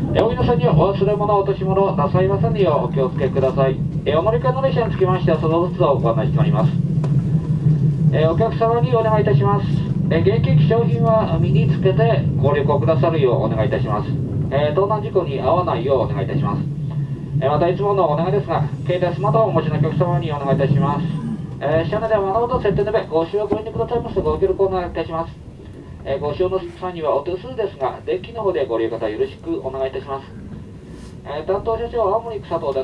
お皆さんにはお忘れ物、落とし物なさいませんようお気をつけください。お乗り換えの列車につきましてはその物をご案内しております。お客様にお願いいたします。現金商品は身につけてご旅行くださるようお願いいたします。盗難事故に遭わないようお願いいたします。またいつものお願いですが、携帯スマートフォンをお持ちのお客様にお願いいたします。車内では物事設定の上、ご使用ご遠慮くださいますとご協力をお願いいたします。ご使用の際にはお手数ですが、デッキの方でご利用方よろしくお願いいたします。担当車掌は青森佐藤です。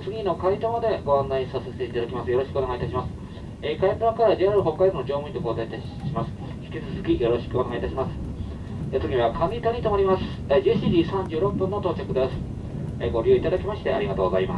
次の回答までご案内させていただきます。よろしくお願いいたします。回答から JR 北海道の乗務員と交代いたします。引き続きよろしくお願いいたします。次は上谷に停まります。17時36分の到着です。ご利用いただきましてありがとうございます。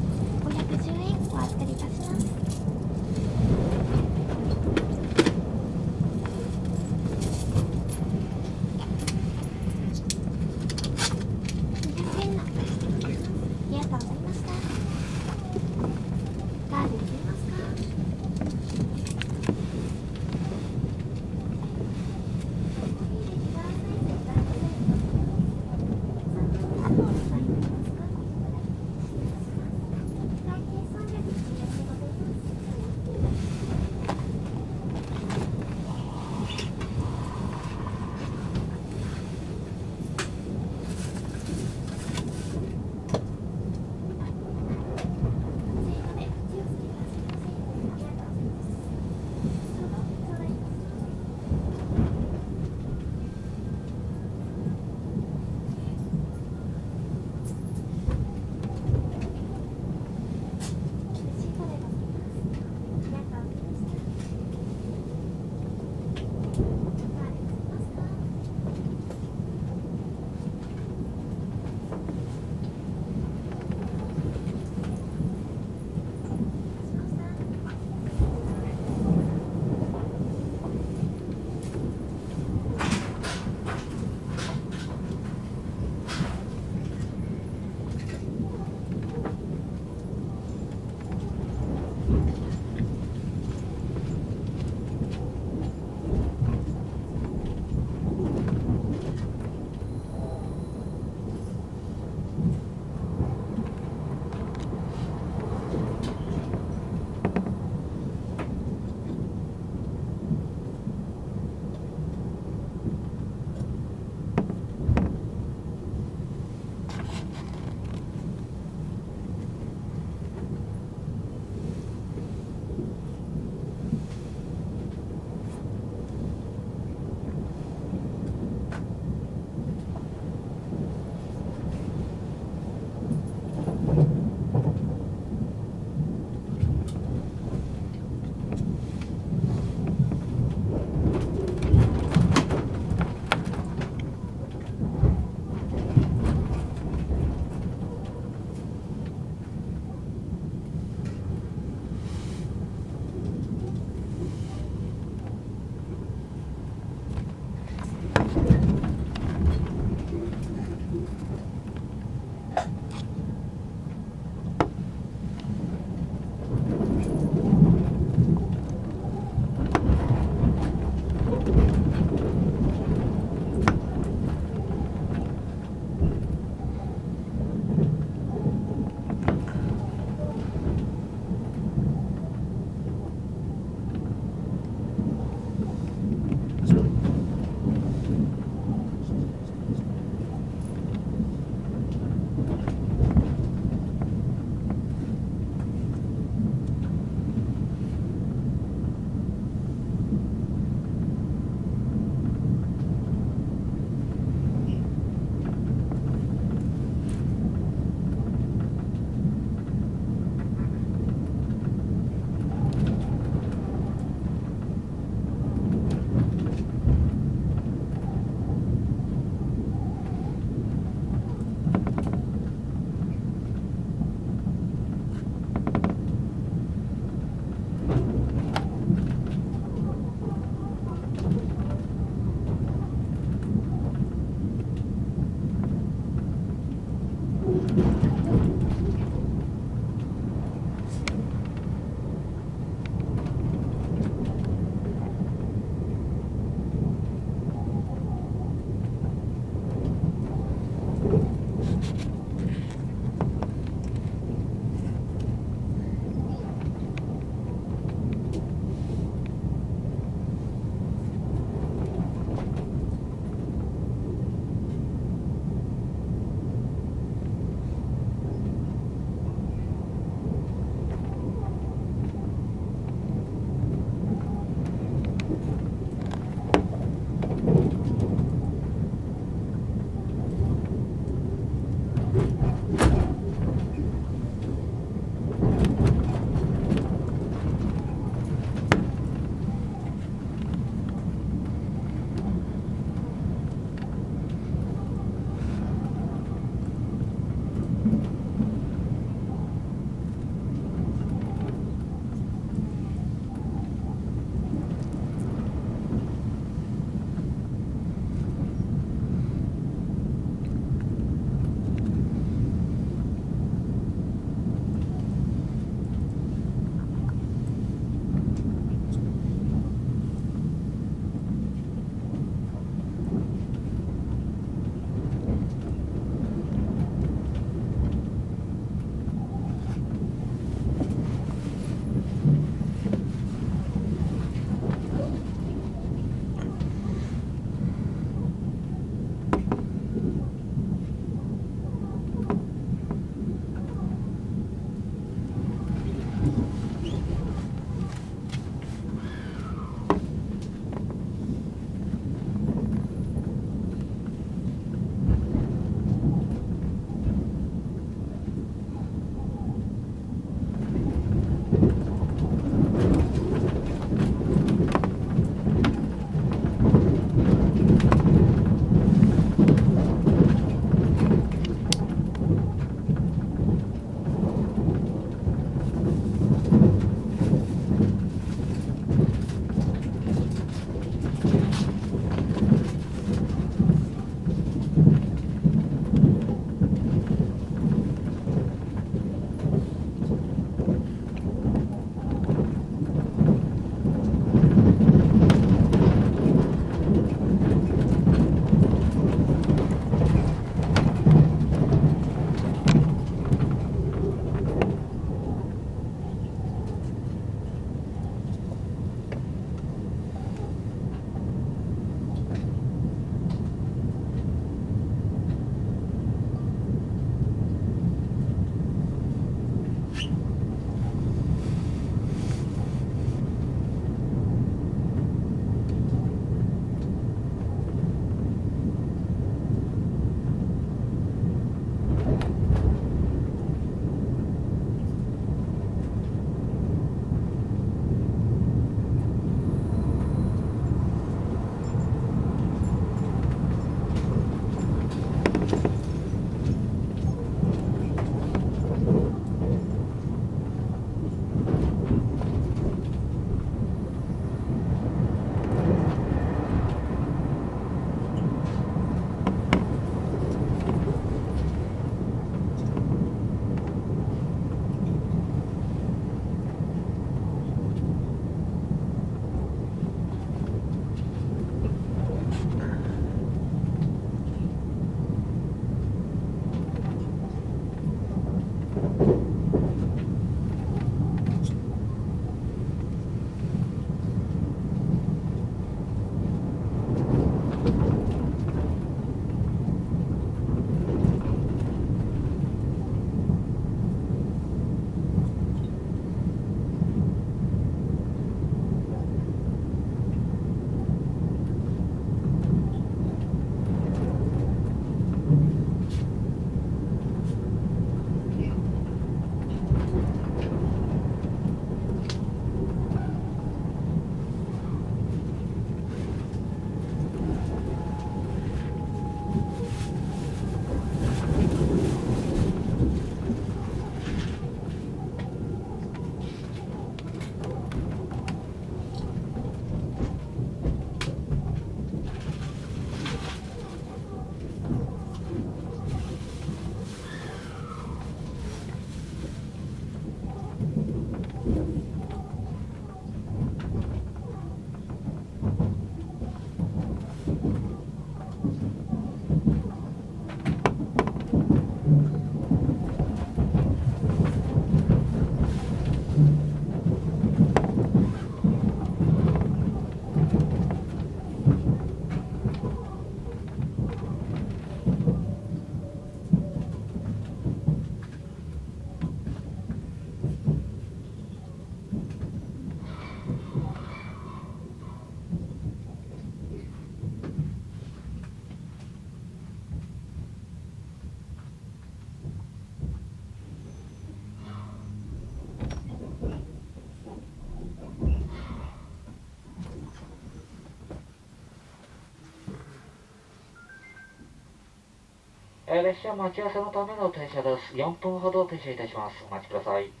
列車待ち合わせのための停車です。4分ほど停車いたします。お待ちください。